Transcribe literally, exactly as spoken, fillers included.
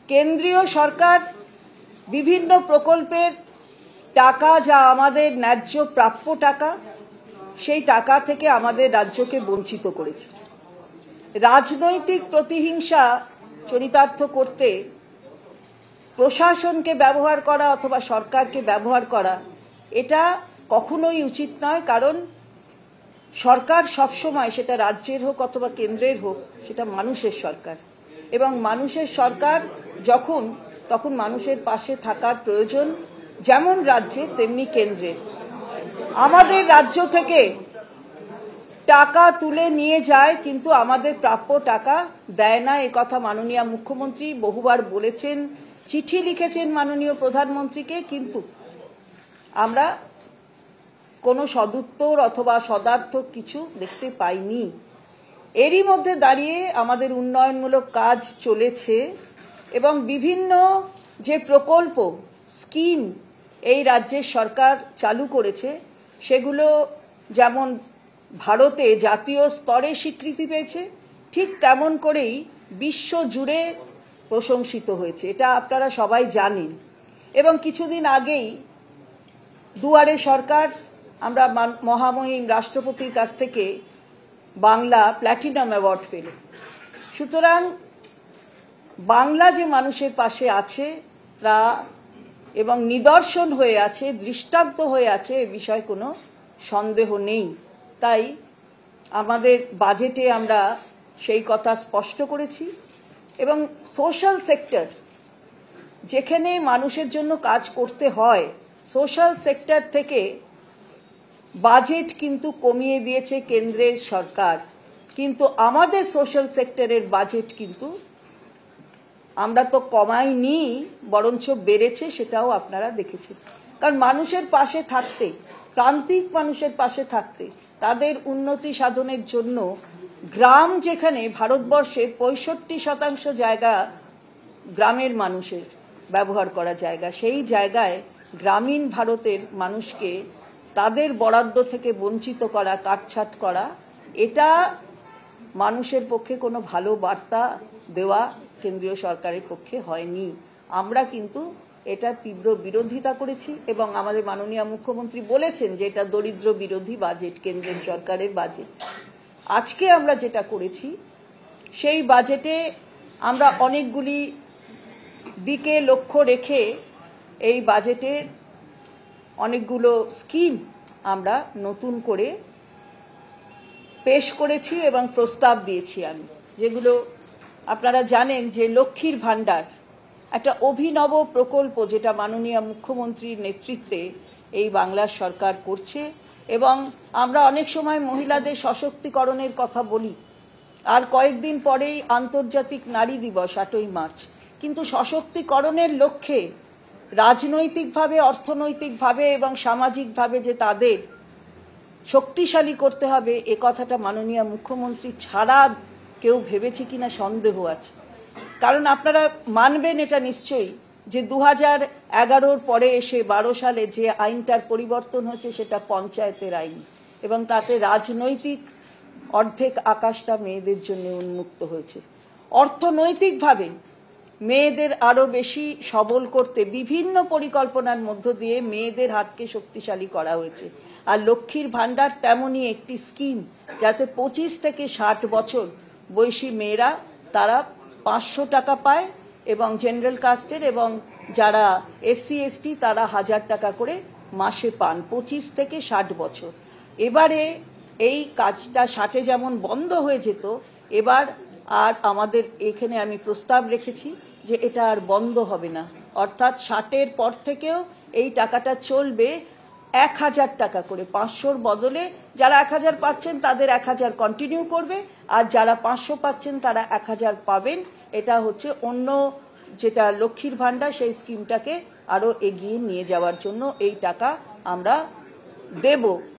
কেন্দ্রীয় সরকার বিভিন্ন প্রকল্পের টাকা, যা আমাদের ন্যায্য প্রাপ্য টাকা, সেই টাকা থেকে আমাদের রাজ্যকে বঞ্চিত করেছে। রাজনৈতিক প্রতিহিংসা চরিতার্থ করতে প্রশাসনকে ব্যবহার করা অথবা সরকারকে ব্যবহার করা, এটা কখনোই উচিত নয়। কারণ সরকার সবসময়, সেটা রাজ্যের হোক অথবা কেন্দ্রের হোক, সেটা মানুষের সরকার, এবং মানুষের সরকার যখন তখন মানুষের পাশে থাকার প্রয়োজন, যেমন রাজ্যে তেমনি কেন্দ্রের। আমাদের রাজ্য থেকে টাকা তুলে নিয়ে যায়, কিন্তু আমাদের প্রাপ্য টাকা দেয় না। এ কথা মাননীয় মুখ্যমন্ত্রী বহুবার বলেছেন, চিঠি লিখেছেন মাননীয় প্রধানমন্ত্রীকে, কিন্তু আমরা কোনো সদুত্তর অথবা সদার্থক কিছু দেখতে পাইনি। এরই মধ্যে দাঁড়িয়ে আমাদের উন্নয়নমূলক কাজ চলেছে এবং বিভিন্ন যে প্রকল্প, স্কিম এই রাজ্যের সরকার চালু করেছে, সেগুলো যেমন ভারতে জাতীয় স্তরে স্বীকৃতি পেয়েছে, ঠিক তেমন করেই বিশ্ব জুড়ে প্রশংসিত হয়েছে। এটা আপনারা সবাই জানেন। এবং কিছুদিন আগেই দুয়ারে সরকার, আমরা মহামহিম রাষ্ট্রপতির কাছ থেকে বাংলা প্ল্যাটিনাম অ্যাওয়ার্ড পেল। সুতরাং বাংলা যে মানুষের পাশে আছে তা এবং নিদর্শন হয়ে আছে, দৃষ্টান্ত হয়ে আছে, এ বিষয়ে কোনো সন্দেহ নেই। তাই আমাদের বাজেটে আমরা সেই কথা স্পষ্ট করেছি। এবং সোশ্যাল সেক্টর, যেখানে মানুষের জন্য কাজ করতে হয়, সোশ্যাল সেক্টর থেকে বাজেট কিন্তু কমিয়ে দিয়েছে কেন্দ্রের সরকার, কিন্তু আমাদের সোশ্যাল সেক্টরের বাজেট কিন্তু আমরা তো কমাইনি, বরঞ্চ বেড়েছে, সেটাও আপনারা দেখেছেন। কারণ মানুষের পাশে থাকতে, প্রান্তিক মানুষের পাশে থাকতে, তাদের উন্নতি সাধনের জন্য গ্রাম, যেখানে ভারতবর্ষের পঁয়ষট্টি শতাংশ জায়গা গ্রামের মানুষের ব্যবহার করা জায়গা, সেই জায়গায় গ্রামীণ ভারতের মানুষকে তাদের বরাদ্দ থেকে বঞ্চিত করা, কাটছাট করা, এটা মানুষের পক্ষে কোনো ভালো বার্তা দেওয়া কেন্দ্রীয় সরকারের পক্ষে হয়নি। আমরা কিন্তু এটা তীব্র বিরোধিতা করেছি এবং আমাদের মাননীয় মুখ্যমন্ত্রী বলেছেন যে এটা দরিদ্র বিরোধী বাজেট, কেন্দ্রীয় সরকারের বাজেট। আজকে আমরা যেটা করেছি, সেই বাজেটে আমরা অনেকগুলি দিকে লক্ষ্য রেখে এই বাজেটের অনেকগুলো স্কিম আমরা নতুন করে পেশ করেছি এবং প্রস্তাব দিয়েছি আমি, যেগুলো আপনারা জানেন যে লক্ষ্মীর ভাণ্ডার একটা অভিনব প্রকল্প, যেটা মাননীয় মুখ্যমন্ত্রীর নেতৃত্বে এই বাংলার সরকার করছে। এবং আমরা অনেক সময় মহিলাদের সশক্তিকরণের কথা বলি, আর কয়েকদিন পরেই আন্তর্জাতিক নারী দিবস, আটই মার্চ, কিন্তু সশক্তিকরণের লক্ষ্যে রাজনৈতিকভাবে, অর্থনৈতিকভাবে এবং সামাজিকভাবে যে তাদের শক্তিশালী করতে হবে, এ কথাটা মাননীয় মুখ্যমন্ত্রী ছাড়া কেউ ভেবেছে কিনা সন্দেহ আছে। কারণ আপনারা মানবেন এটা নিশ্চয়ই যে দু হাজার এগারোর পরে এসে বারো সালে যে আইনটার পরিবর্তন হয়েছে, সেটা পঞ্চায়েতের আইন, এবং তাতে রাজনৈতিক অর্ধেক আকাশটা মেয়েদের জন্য উন্মুক্ত হয়েছে। অর্থনৈতিকভাবে মেয়েদের আরো বেশি সবল করতে বিভিন্ন পরিকল্পনার মধ্য দিয়ে মেয়েদের হাতকে শক্তিশালী করা হয়েছে। আর লক্ষ্মীর ভাণ্ডার তেমনই একটি স্কিম, যাতে পঁচিশ থেকে ষাট বছর বয়সী মেয়েরা তারা পাঁচশো টাকা পায়, এবং জেনারেল কাস্টের এবং যারা এসসি এসটি তারা হাজার টাকা করে মাসে পান, পঁচিশ থেকে ষাট বছর। এবারে এই কাজটা ষাটে যেমন বন্ধ হয়ে যেত, এবার আর আমাদের এখানে আমি প্রস্তাব রেখেছি যে এটা আর বন্ধ হবে না, অর্থাৎ ষাটের পর থেকেও এই টাকাটা চলবে এক হাজার টাকা করে, পাঁচশোর বদলে যারা এক হাজার পাচ্ছেন তাদের এক হাজার কন্টিনিউ করবে, আর যারা পাঁচশো পাচ্ছেন তারা এক হাজার পাবেন। এটা হচ্ছে অন্য যেটা লক্ষ্মীর ভাণ্ডার, সেই স্কিমটাকে আরো এগিয়ে নিয়ে যাওয়ার জন্য এই টাকা আমরা দেব।